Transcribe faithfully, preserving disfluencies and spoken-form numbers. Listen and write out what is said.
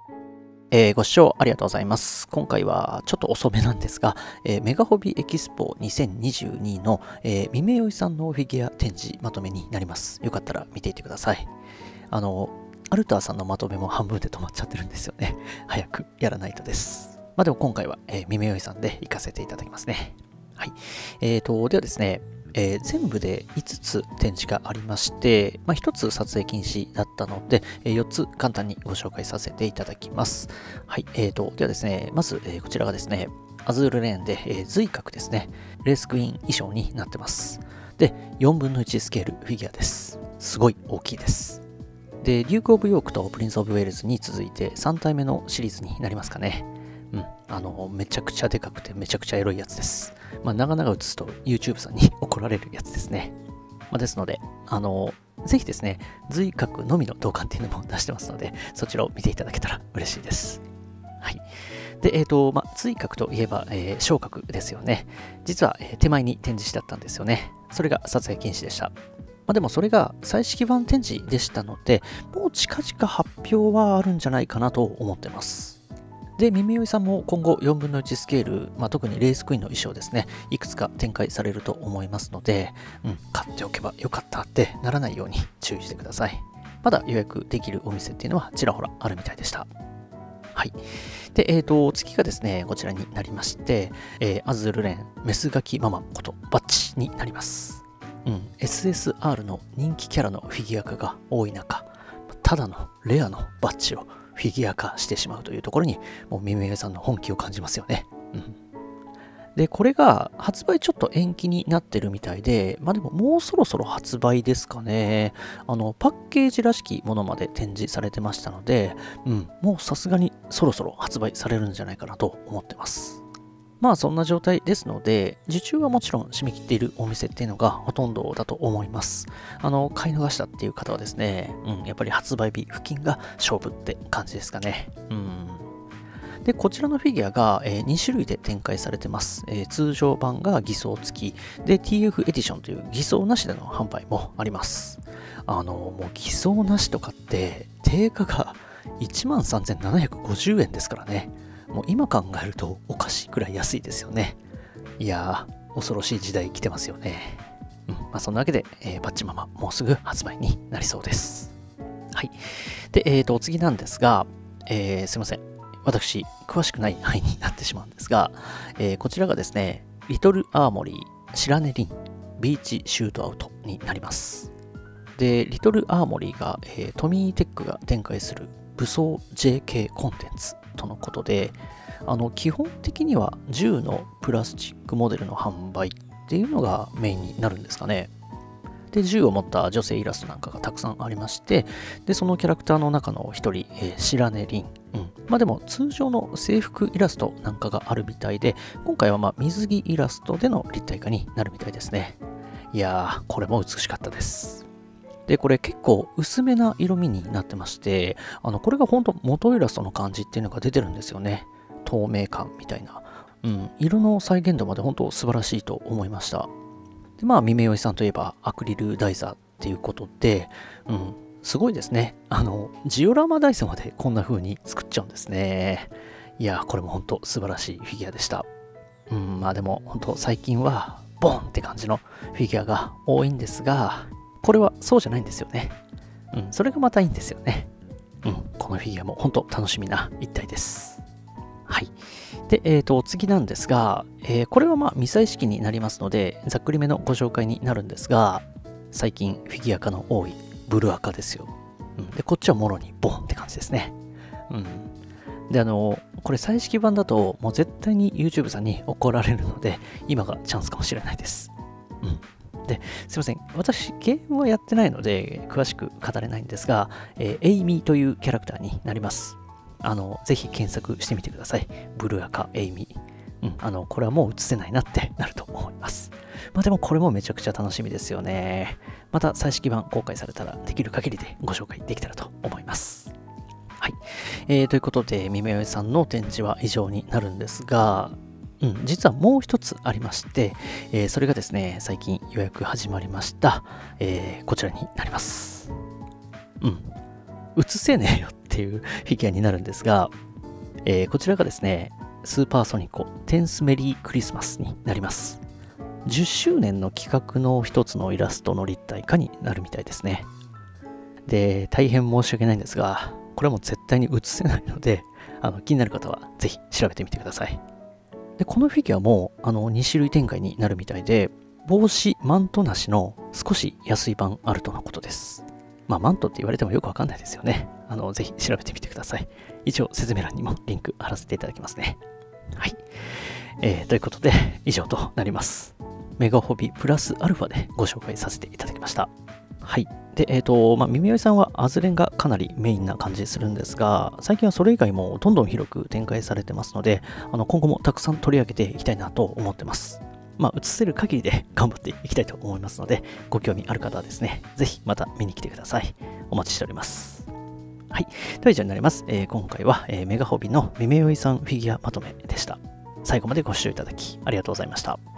えーご視聴ありがとうございます。今回はちょっと遅めなんですが、えーメガホビエキスポにせんにじゅうにの、えー、ミメヨイさんのフィギュア展示まとめになります。よかったら見ていってください。あの、アルターさんのまとめも半分で止まっちゃってるんですよね。早くやらないとです。まあでも今回は、えー、ミメヨイさんで行かせていただきますね。はい。えーと、ではですね、えー全部でいつつ展示がありまして、まあ、ひとつ撮影禁止だったので、えーよっつ簡単にご紹介させていただきます。はい、えーと、ではですね、まず、えーこちらがですね、アズールレーンで、えー髄角ですね、レースクイーン衣装になってます。で、よんぶんのいちスケールフィギュアです。すごい大きいです。で、デューク・オブ・ヨークとプリンス・オブ・ウェールズに続いてさん体目のシリーズになりますかね。うん、あの、めちゃくちゃでかくてめちゃくちゃエロいやつです。まあ、長々映すと YouTube さんに怒られるやつですね。まあ、ですので、あの、ぜひですね、髄角のみの動画っていうのも出してますので、そちらを見ていただけたら嬉しいです。はい。で、えっ、と、まあ、髄角といえば、えー、小角ですよね。実は、えー手前に展示してあったんですよね。それが撮影禁止でした。まあ、でもそれが彩色版展示でしたので、もう近々発表はあるんじゃないかなと思ってます。で、ミメヨイさんも今後よんぶんのいちスケール、まあ、特にレースクイーンの衣装ですね、いくつか展開されると思いますので、うん、買っておけばよかったってならないように注意してください。まだ予約できるお店っていうのはちらほらあるみたいでした。はい。で、えっ、と、次がですね、こちらになりまして、えーアズールレン、メスガキママことバッチになります。うん、エスエスアール の人気キャラのフィギュア化が多い中、ただのレアのバッジをフィギュア化してしまうというところに、もうミメヨイさんの本気を感じますよね。うん、で、これが発売ちょっと延期になってるみたいで、まあでももうそろそろ発売ですかね。あの、パッケージらしきものまで展示されてましたので、うん、もうさすがにそろそろ発売されるんじゃないかなと思ってます。まあそんな状態ですので、受注はもちろん締め切っているお店っていうのがほとんどだと思います。あの、買い逃したっていう方はですね、うん、やっぱり発売日付近が勝負って感じですかね。うん。で、こちらのフィギュアが、えーに種類で展開されてます。えー通常版が偽装付き、で、ティーエフ エディションという偽装なしでの販売もあります。あの、もう偽装なしとかって、定価がいちまんさんぜんななひゃくごじゅうえんですからね。もう今考えるとおかしいくらい安いですよね。いやー、恐ろしい時代来てますよね。うん、まあそんなわけで、えー、バッチママ、もうすぐ発売になりそうです。はい。で、えーと、次なんですが、えーすいません。私、詳しくない範囲になってしまうんですが、えーこちらがですね、リトルアーモリー、白根リン、ビーチシュートアウトになります。で、リトルアーモリーが、えートミーテックが展開する武装 ジェーケー コンテンツとのことで、あの基本的には銃のプラスチックモデルの販売っていうのがメインになるんですかね。で、銃を持った女性イラストなんかがたくさんありまして、で、そのキャラクターの中の一人、えー、白根凛。うん。まあでも、通常の制服イラストなんかがあるみたいで、今回はまあ水着イラストでの立体化になるみたいですね。いやー、これも美しかったです。で、これ結構薄めな色味になってまして、あの、これが本当元イラストの感じっていうのが出てるんですよね。透明感みたいな。うん、色の再現度まで本当素晴らしいと思いました。で、まあ、ミメヨイさんといえばアクリル台座っていうことで、うん、すごいですね。あの、ジオラマ台座までこんな風に作っちゃうんですね。いやー、これも本当素晴らしいフィギュアでした。うん、まあでも本当最近はボンって感じのフィギュアが多いんですが、これはそうじゃないんですよね。うん、それがまたいいんですよね。うん、このフィギュアも本当楽しみな一体です。はい。で、えっ、と、次なんですが、えーこれはまあ未彩式になりますので、ざっくりめのご紹介になるんですが、最近フィギュア化の多いブルアカですよ。うん、で、こっちはもろにボンって感じですね。うん。で、あの、これ彩色版だと、もう絶対に YouTube さんに怒られるので、今がチャンスかもしれないです。うん。で、すいません。私、ゲームはやってないので、詳しく語れないんですが、えーエイミーというキャラクターになります。あの、ぜひ検索してみてください。ブルアカ、エイミー。うん、あの、これはもう映せないなってなると思います。まあでもこれもめちゃくちゃ楽しみですよね。また彩色版公開されたらできる限りでご紹介できたらと思います。はい。えー、ということで、ミメヨイさんの展示は以上になるんですが、うん、実はもう一つありまして、えーそれがですね、最近予約始まりました、えーこちらになります。うん。映せねえよっっていうフィギュアになるんですが、えーこちらがですね、スーパーソニコテンスメリークリスマスになります。じゅっしゅうねんの企画の一つのイラストの立体化になるみたいですね。で、大変申し訳ないんですが、これはもう絶対に写せないので、あの気になる方はぜひ調べてみてください。で、このフィギュアもあのに種類展開になるみたいで、帽子、マントなしの少し安い版あるとのことです。まあ、マントって言われてもよくわかんないですよね。あの、ぜひ調べてみてください。一応、説明欄にもリンク貼らせていただきますね。はい。えー、ということで、以上となります。メガホビプラスアルファでご紹介させていただきました。はい。で、えっ、ー、と、まあ、耳よいさんはアズレンがかなりメインな感じするんですが、最近はそれ以外もどんどん広く展開されてますので、あの今後もたくさん取り上げていきたいなと思ってます。まあ、映せる限りで頑張っていきたいと思いますので、ご興味ある方はですね、ぜひまた見に来てください。お待ちしております。はい。という以上になります。えー、今回は、えー、メガホビの耳よいさんフィギュアまとめでした。最後までご視聴いただきありがとうございました。